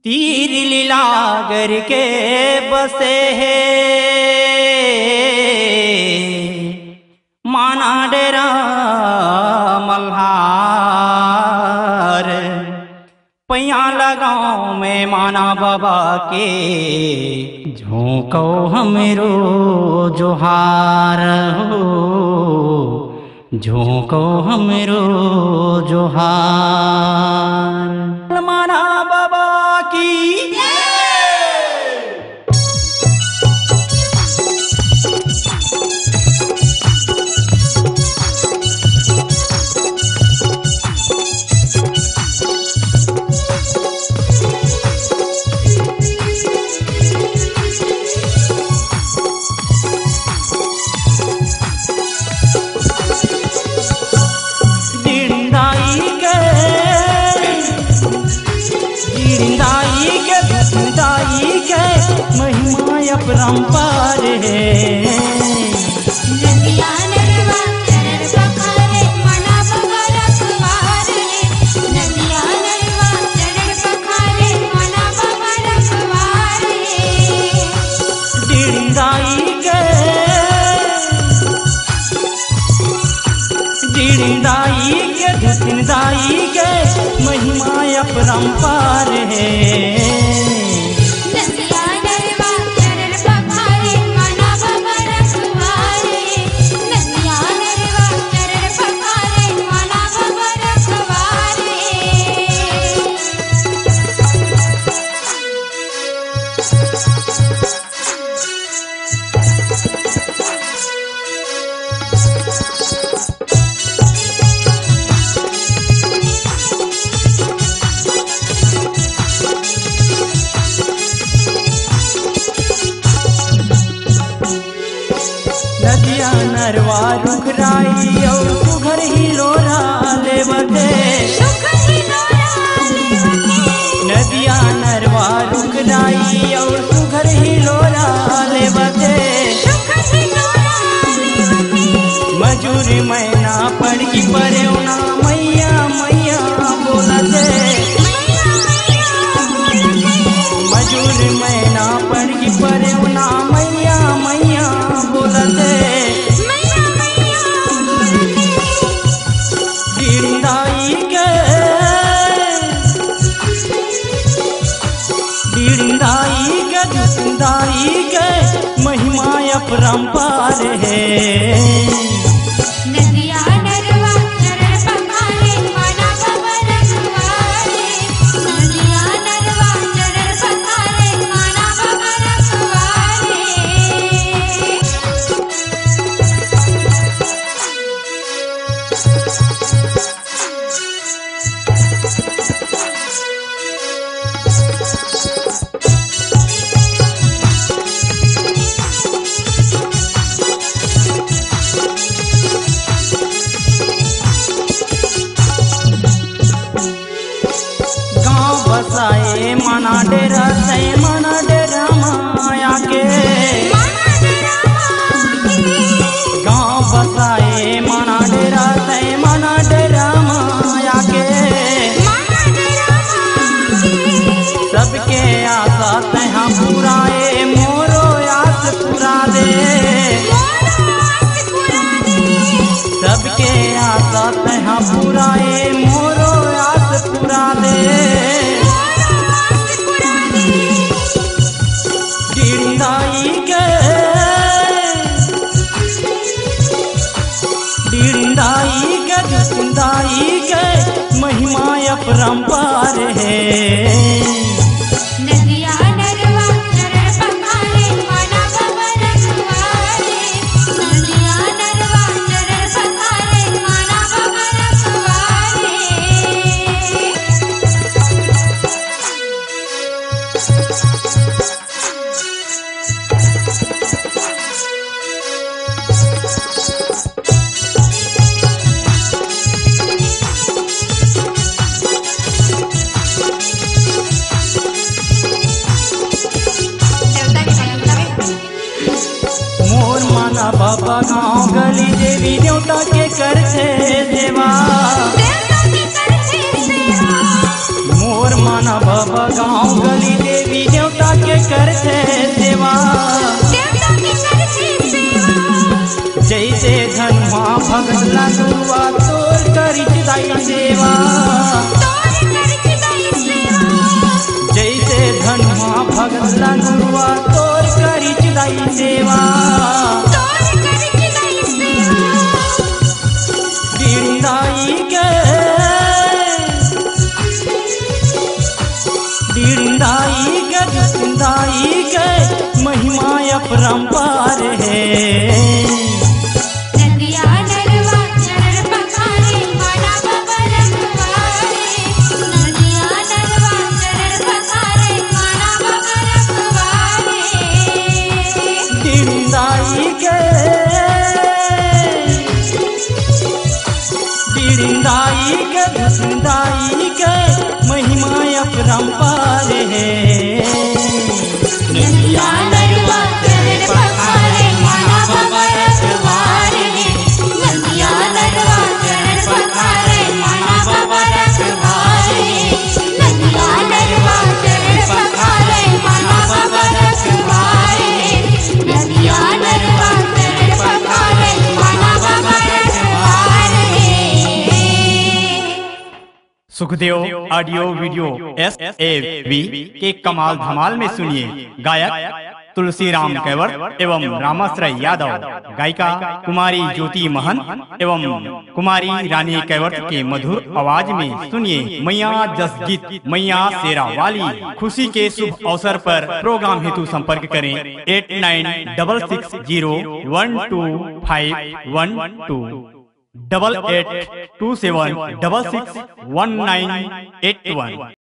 तीर लीलागर के बसे है माना डेरा मल्हार। पैया लगाओ में माना बाबा के झोंको हमरो जोहार हो, झोंको हमरो जोहार। माना बाबा की महिमा अपरंपार है। नदिया नरवा चरण पखारे मना बाबा रखवार है। नदिया नरवा चरण पखारे मना बाबा रखवार है। डिड़िंदाई के धुतिंदाई के महिमा अपरंपार है। नदिया नरवा रुखराई और सुघर ही लोरा लेवते। नदिया नरवा रुखराई और सुघर ही लोरा लेवते। मजूर मैना पड़ की परेवना मैया मैया बोलते। मजूर मैना पड़ की परेवना मैया मैया बोलते। डिड़िंदाई के धुतिंदाई के महिमा अपरंपार है। नदिया नरवा चरण पखारे मना बाबा रखवार है। नदिया नरवा चरण पखारे मना बाबा रखवार है। बसाए माना डेरा से माना डेरा माया के गाँव बसाए माना डेरा से माना डेरा माया के। सबके आशा तहाँ पुराए मोरो आस पुरा दे। सबके आशा तहाँ पुराए मोरो आस पुरा दे। डिड़िंदाई के धुतिंदाई के महिमा अपरंपार है। नदिया नरवा चरण पखारे मना बाबा रखवार है। नदिया नरवा चरण पखारे मना बाबा रखवार है। बाबा गाँव गली देवी देवता के करते सेवा। मोर माना बाबा गाँव गली देवी देवता के करते सेवा, देवता के करते सेवा। जैसे धनमा भगत लगुआ तोर करित दाई सेवा, तोर करित दाई सेवा। जैसे धनमा भगत लगुआ तोर करित दाई सेवा, तोर करित दाई सेवा। बिरंदाई के महिमा अपरंपार है। नदिया नरवा चरण पखारे माना बबरखवारे, नदिया नरवा चरण पखारे माना बबरखवारे। बिरंदाई के महिमा अपरंपार है। नदिया नरवा चरण पखारे माना बबरखवारे, नदिया नरवा चरण पखारे माना बबरखवारे, नदिया नरवा चरण पखारे माना बबरखवारे, नदिया नरवा चरण पखारे माना बबरखवारे। सुखदेव ऑडियो वीडियो SAV के कमाल धमाल में सुनिए गायक तुलसीराम कैवर्त एवं रामाश्रय यादव, गायिका कुमारी ज्योति महन एवं कुमारी रानी कैवर्त के मधुर आवाज में सुनिए मैया जसगीत मैया शेरा वाली। खुशी के शुभ अवसर पर प्रोग्राम हेतु संपर्क करें 8966012512 8827661981।